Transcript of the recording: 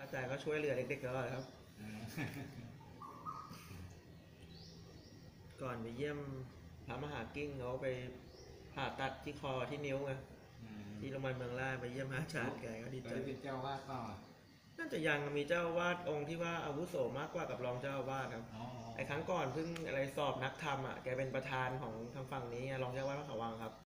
อาจารย์ก็ช่วยเหลือเด็กๆตลอดครับก่อนไปเยี่ยมพระมหากิ้งเขาไปผ่าตัดที่คอที่นิ้วไงที่โรงพยาบาลเมืองล่าไปเยี่ยมอาจารย์แกก็ดีใจเป็นเจ้าวาดต่อน่าจะยังมีเจ้าวาดองค์ที่ว่าอาวุโสมากกว่ากับรองเจ้าวาดครับไอ้ครั้งก่อนเพิ่งอะไรสอบนักธรรมอ่ะแกเป็นประธานของทางฝั่งนี้รองเจ้าวาดพระเขาวังครับ